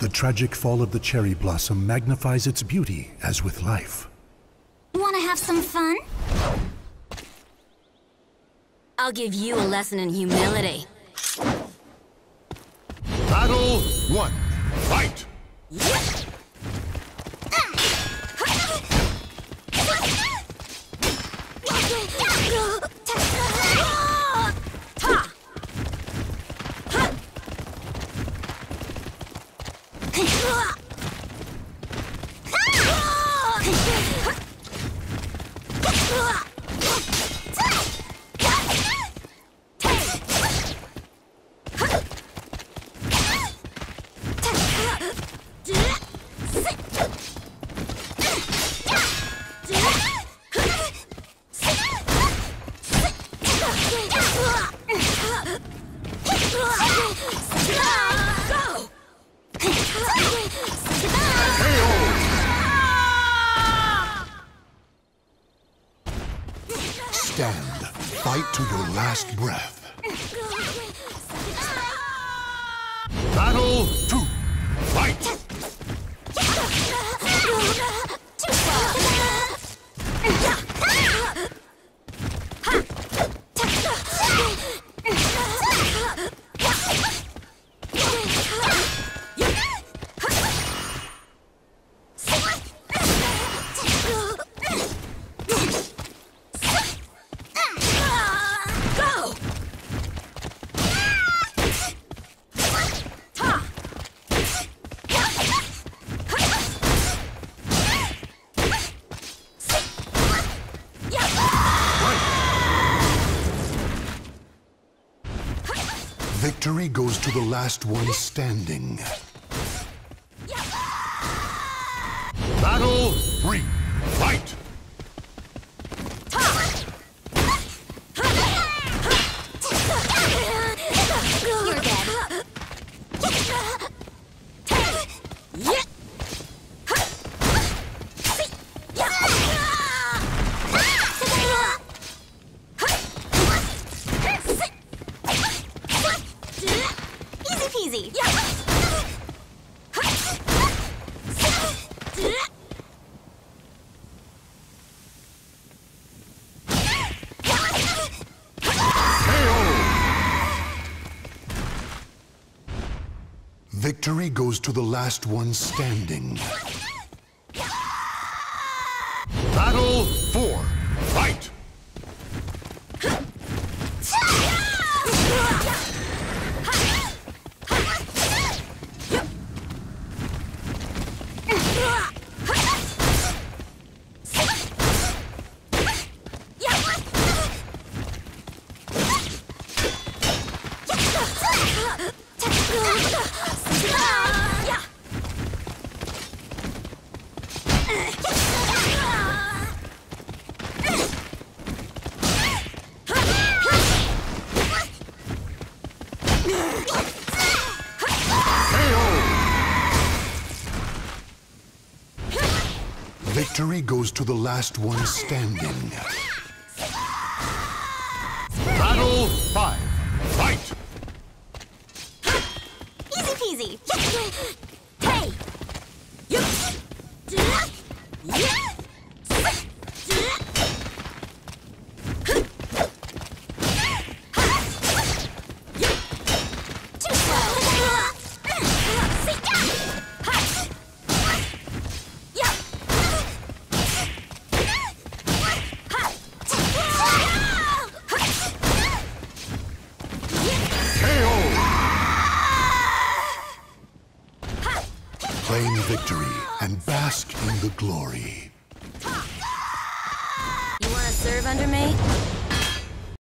The tragic fall of the cherry blossom magnifies its beauty as with life. Wanna have some fun? I'll give you a lesson in humility. Battle 1. Fight! Stand. Fight to your last breath. Battle 2. Fight! Victory goes to the last one standing. Battle 3. Fight! You're dead. Easy peasy. Victory goes to the last one standing. Battle 4. Fight! Victory goes to the last one standing. Battle 5. Fight! Easy peasy. Hey! Claim victory and bask in the glory. You wanna serve under me?